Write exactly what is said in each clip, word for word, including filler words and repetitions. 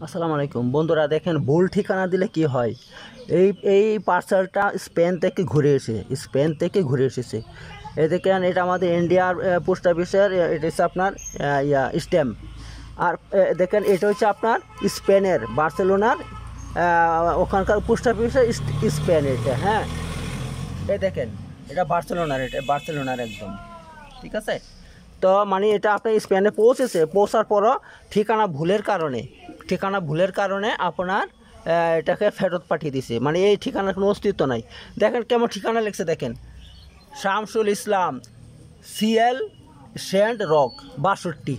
আসসালামু আলাইকুম বন্ধুরা, দেখেন ভুল ঠিকানা দিলে কি হয়। এই এই পার্সেলটা স্পেন থেকে ঘুরে এসে স্পেন থেকে ঘুরে এসেছে। এই দেখেন, এটা আমাদের ইন্ডিয়ার পোস্ট অফিসের, এটা হচ্ছে আপনার ইয়া স্ট্যাম্প। আর দেখেন, এটা হচ্ছে আপনার স্পেনের বার্সেলোনার ওখানকার পোস্ট অফিসের স্পেন এটা। হ্যাঁ, এই দেখেন, এটা বার্সেলোনার, এটা বার্সেলোনার একদম ঠিক আছে। তো মানে এটা আপনার স্পেনে পৌঁছেছে, পৌঁছার পরও ঠিকানা ভুলের কারণে ঠিকানা ভুলের কারণে আপনার এটাকে ফেরত পাঠিয়ে দিছে। মানে এই ঠিকানার কোনো অস্তিত্ব নাই। দেখেন কেমন ঠিকানা লিখছে, দেখেন Shamsul Islam, CL saint rock বাষট্টি,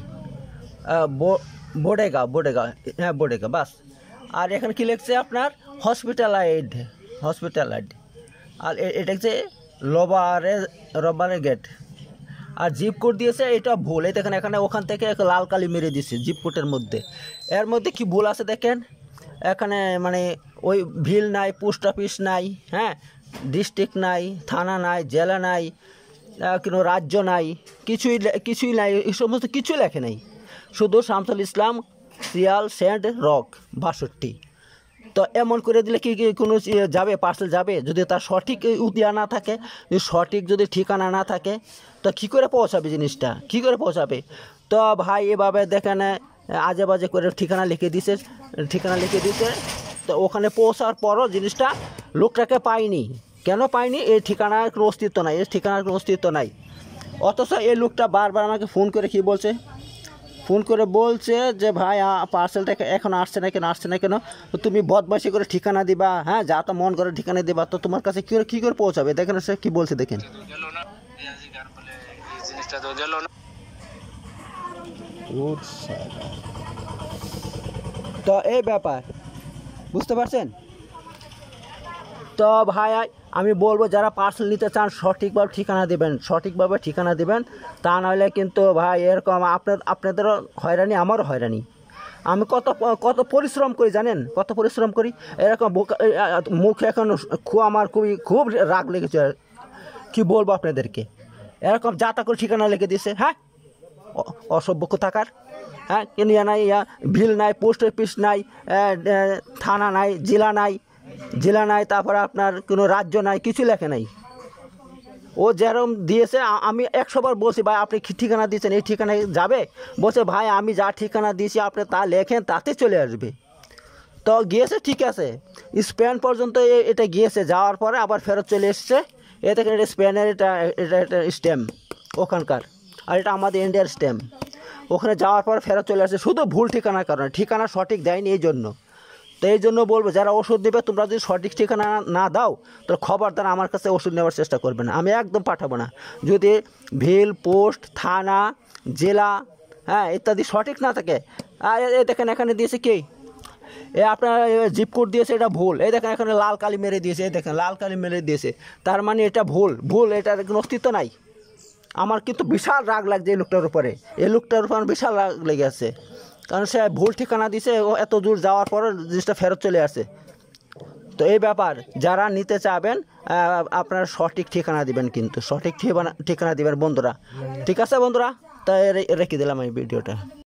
বোডেগা বোডেগা হ্যাঁ বোডেগা বাস। আর এখানে কী লিখছে আপনার হসপিটালাইড হসপিটালাইড আর এটা হচ্ছে লোবারে রবারে গেট। আর জিপ কোড দিয়েছে, এটা ভুল। এই দেখেন, এখানে ওখান থেকে এক লাল কালি মেরে দিয়েছে জিপ কোডের মধ্যে। এর মধ্যে কি ভুল আছে দেখেন, এখানে মানে ওই ভিল নাই, পোস্ট অফিস নাই, হ্যাঁ ডিস্ট্রিক্ট নাই, থানা নাই, জেলা নাই, কোনো রাজ্য নাই, কিছুই কিছুই নাই, এই সমস্ত কিছুই লেখে নাই। শুধু Shamsul Islam, CL saint rock বাষট্টি। তো এমন করে দিলে কি কোনো যাবে, পার্সেল যাবে? যদি তার সঠিক উতিয়া না থাকে, যদি সঠিক যদি ঠিকানা না থাকে, তো কী করে পৌঁছাবে জিনিসটা, কী করে পৌঁছাবে? তো ভাই এভাবে দেখেন আজে বাজে করে ঠিকানা লিখে দিছে ঠিকানা লিখে দিছে তো ওখানে পৌঁছার পরও জিনিসটা লোকটাকে পাইনি। কেন পাইনি? এই ঠিকানার কোনো অস্তিত্ব নাই, এই ঠিকানার কোনো অস্তিত্ব নাই। অথচ এই লোকটা বারবার আমাকে ফোন করে কি বলছে, ফোন করে বলছে যে ভাই পার্সেলটা এখন আসছে না কেন আসছে না কেন তো তুমি বদমাইশি করে ঠিকানা দিবা, হ্যাঁ যা তো মন করে ঠিকানা দিবা, তো তোমার কাছে কী করে কী করে পৌঁছাবে? দেখেন সে কী বলছে, দেখেন। তো এই ব্যাপার বুঝতে পারছেন? তো ভাই আমি বলবো, যারা পার্সেল নিতে চান সঠিকভাবে ঠিকানা দেবেন, সঠিকভাবে ঠিকানা দেবেন। তা নাহলে কিন্তু ভাই এরকম আপনার আপনাদেরও হয়রানি, আমারও হয়রানি। আমি কত কত পরিশ্রম করি জানেন, কত পরিশ্রম করি। এরকম মুখে এখন খুব আমার খুবই খুব রাগ লেগেছে, কী বলবো আপনাদেরকে। এরকম যা তা করে ঠিকানা লিখে দিয়েছে, হ্যাঁ অসভ্য কোথাকার। হ্যাঁ কিন্তু নাই, ভিল নাই, পোস্ট অফিস নাই, থানা নাই, জেলা নাই জেলা নাই তারপরে আপনার কোনো রাজ্য নাই, কিছু লেখে নাই। ও যেরকম দিয়েছে, আমি একশোবার বলছি ভাই আপনি ঠিকানা দিয়েছেন এই ঠিকানায় যাবে, বলছে ভাই আমি যা ঠিকানা দিয়েছি আপনি তা লেখেন, তাতে চলে আসবে। তো গিয়েছে ঠিক আছে, স্পেন পর্যন্ত এটা গিয়েছে, যাওয়ার পরে আবার ফেরত চলে এসছে। এ দেখেন, এটা স্পেনের, এটা এটা এটা স্ট্যাম্প ওখানকার, আর এটা আমাদের ইন্ডিয়ার স্ট্যাম্প। ওখানে যাওয়ার পর ফেরত চলে আসছে শুধু ভুল ঠিকানার কারণে, ঠিকানা সঠিক দেয়নি এই জন্য। তো এই জন্য বলবো, যারা ওষুধ দেবে তোমরা যদি সঠিক ঠিকানা না দাও তো খবরদার আমার কাছে ওষুধ নেওয়ার চেষ্টা করবে না, আমি একদম পাঠাবো না। যদি ভিল, পোস্ট, থানা, জেলা হ্যাঁ ইত্যাদি সঠিক না থাকে। এই দেখেন এখানে দিয়েছে কি, এ আপনার জিপ কোড দিয়েছে, এটা ভুল। এই দেখেন এখানে লাল কালি মেরে দিয়েছে, এই দেখেন লাল কালি মেরে দিয়েছে, তার মানে এটা ভুল ভুল এটার কোনো অস্তিত্ব নাই। আমার কিন্তু বিশাল রাগ লাগছে এই লোকটার উপরে, এই লোকটার উপর বিশাল রাগ লেগে আছে, কারণ সে ভুল ঠিকানা দিছে, ও এত দূর যাওয়ার পর জিনিসটা ফেরত চলে আসে। তো এই ব্যাপার, যারা নিতে চাবেন আপনারা সঠিক ঠিকানা দিবেন, কিন্তু সঠিক ঠিকানা ঠিকানা দিবেন বন্ধুরা। ঠিক আছে বন্ধুরা, তাই রেখে দিলাম এই ভিডিওটা।